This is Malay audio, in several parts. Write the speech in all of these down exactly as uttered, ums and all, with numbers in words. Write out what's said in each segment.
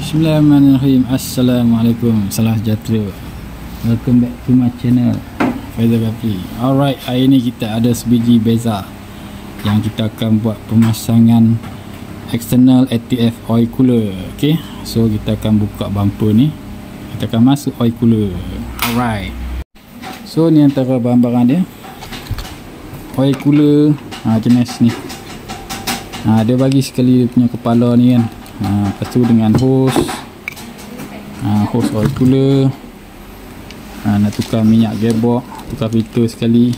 Bismillahirrahmanirrahim. Assalamualaikum, salam sejahtera. Welcome back to my channel, Faizal Gafri. Alright, hari ni kita ada sebiji beza yang kita akan buat pemasangan external A T F oil cooler. Okay, so kita akan buka bumper ni, kita akan masuk oil cooler. Alright, so ni antara bahan-bahan dia. Oil cooler ha, jenis ni ha, dia bagi sekali dia punya kepala ni kan. Ha, lepas tu dengan hose ha, hose oil cooler ha, nak tukar minyak gearbox, tukar filter sekali.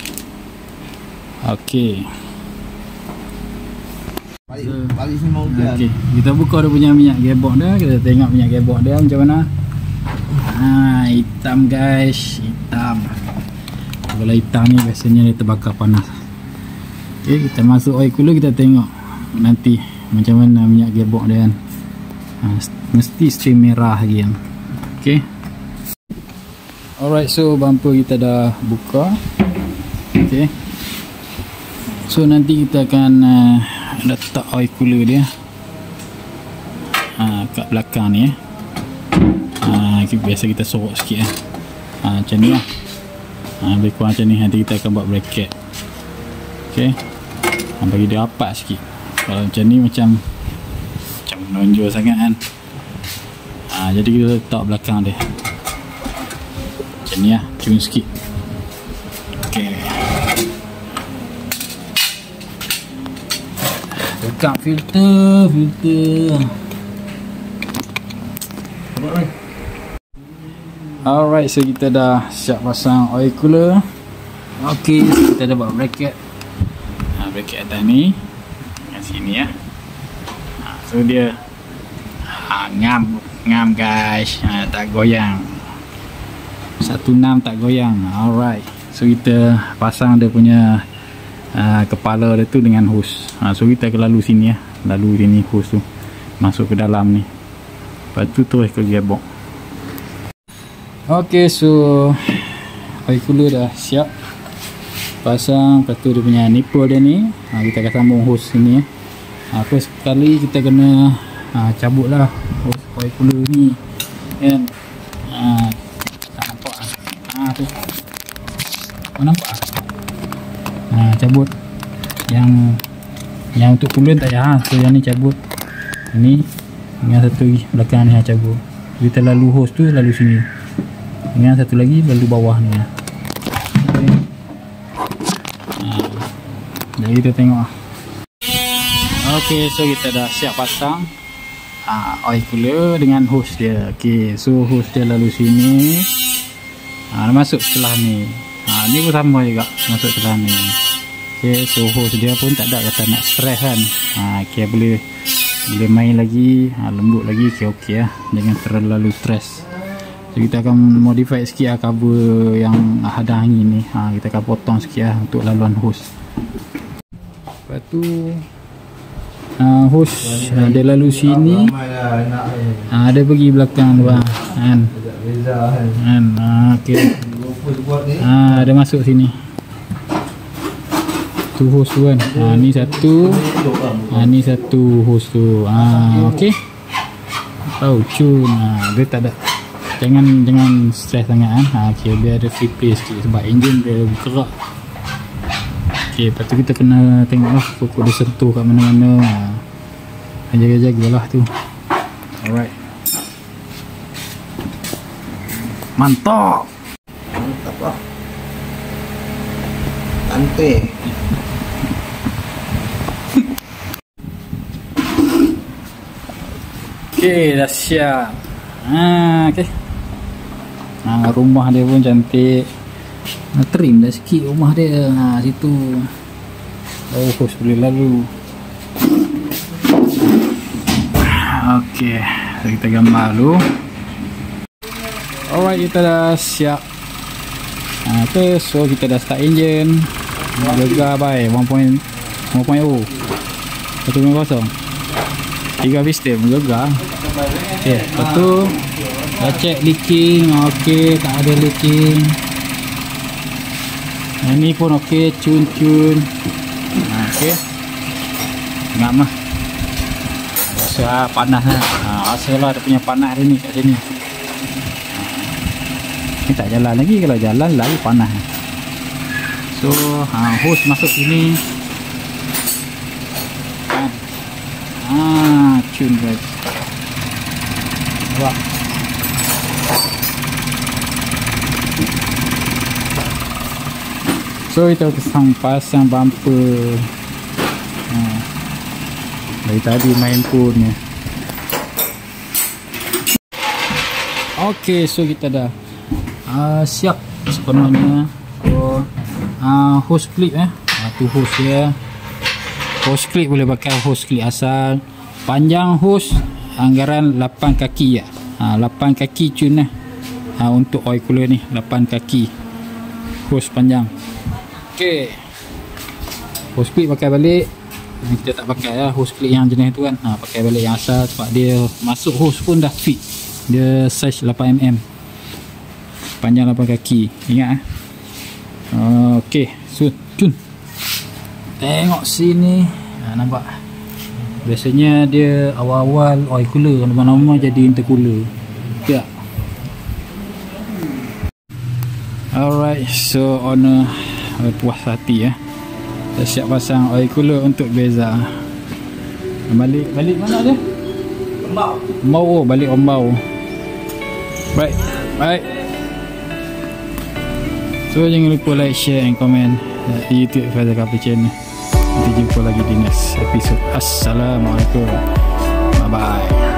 Ok, okay. Kita buka dia punya minyak gearbox dia. Kita tengok minyak gearbox dia macam mana. ha, Hitam guys, hitam. Kalau hitam ni biasanya dia terbakar panas. Ok, kita masuk oil cooler, kita tengok nanti macam mana minyak gearbox dia kan. Ha, mesti stream merah lagi kan. Ok, alright, so bumper kita dah buka. Ok, so nanti kita akan uh, letak oil cooler dia uh, kat belakang ni eh. uh, Biasa kita sorok sikit eh. uh, Macam ni lah. uh, Lebih kurang macam ni. Nanti kita akan buat bracket. Ok, uh, bagi dia rapat sikit. Kalau macam ni macam macam menonjol sangat kan. ha, Jadi kita letak belakang dia macam ni lah, cun sikit. Ok, buka filter Filter Alright, so kita dah siap pasang oil cooler. Ok, so kita dah buat bracket. ha, Bracket atas ni kat sini ya. ha, So dia ha, ngam Ngam guys. ha, Tak goyang, satu enam tak goyang. Alright, so kita pasang dia punya uh, kepala dia tu dengan hose. ha, So kita akan lalu sini ya. Lalu sini hose tu masuk ke dalam ni. Lepas tu terus ke gearbox. Ok, so oil cooler dah siap pasang. Lepas tu dia punya nipple dia ni, ha, kita akan sambung hose sini ya. ha, First sekali kita kena ha, cabut lah hose oil cooler ni kan. ha, Tak nampak lah. ha, tu oh, nampak lah. ha, Cabut yang yang untuk cooler tak payah. ha, So yang ni cabut. Ini dengan satu lagi belakang ni ha, cabut. Kita lalu hose tu lalu sini, dengan satu lagi lalu bawah ni ha. Jadi kita tengok. Ok, so kita dah siap pasang uh, oil cooler dengan hose dia. Ok, so hose dia lalu sini, uh, masuk setelah ni. uh, Ni pun sama juga, masuk setelah ni. Ok, so hose dia pun tak ada kata nak stress kan. uh, Ok, boleh boleh main lagi, uh, lembut lagi. Ok, ok lah, jangan terlalu stress. So kita akan modify sikit lah cover yang hadang angin ni. uh, Kita akan potong sikit lah untuk laluan hose. Lepas tu uh, hose uh, dia lalu sini, uh, dia pergi belakang tu kan. Kan uh, okay. uh, Dia masuk sini. Tu hose tu kan. uh, Ni satu, uh, ni satu hose tu. uh, Ok, tahu cun. uh, Dia tak ada, jangan jangan stress sangat kan. uh, Okay, biar ada free play sikit sebab enjin dia bergerak. Okay, lepas tu kita kena tengok lah pokok dia sentuh kat mana-mana. ha, Jaga-jaga lah tu. Alright, mantap. Mantap lah, cantik. Okay, dah siap. ha, Okay, ha, rumah dia pun cantik. ha, Trim dah sikit rumah dia. ha, Situ oh, hose boleh lalu. Ok, so kita gambar dulu. Alright, kita dah siap. ha, Okay, so kita dah start engine. Gegar by satu titik nol satu titik kosong tiga piston gegar. Ok, lepas tu dah check leaking. Ok, tak ada leaking. Yang ni pun ok, cun-cun. Ok, ngam lah. Rasa panas lah. ha, Asalah dia punya panas dia ni kat sini. Ni tak jalan lagi, kalau jalan lagi panas. So ha, hose masuk sini kan. Ah, cun guys. Nampak? So kita pasang pasang bumper. Ha. Dari tadi main pun ni. Okey, so kita dah uh, siap sepenuhnya. So uh, hose clip eh. Uh, tu hose dia. Hose clip boleh pakai hose clip asal. Panjang hose anggaran lapan kaki ya. Uh, lapan kaki cun eh. Uh, untuk oil cooler ni lapan kaki. Hose panjang. Okey. Hose clip pakai balik. Kita tak pakai lah hose clip yang jenis tu kan. Ha, pakai balik yang asal sebab dia masuk hose pun dah fit. Dia size lapan milimeter. Panjang lapan kaki. Ingat eh. Okey, so cun. Tengok sini. Ha, nampak. Biasanya dia awal-awal oil cooler, lama-lama jadi intercooler. Tak. Alright, so owner puas hati ya. Kita siap pasang oil cooler untuk Beza. Balik balik mana dia? Ombau. Ombau, balik Ombau. Right, right. So jangan lupa like, share and comment di YouTube Faizal Kapil Channel. Nanti jumpa lagi di next episode. Assalamualaikum. Bye bye.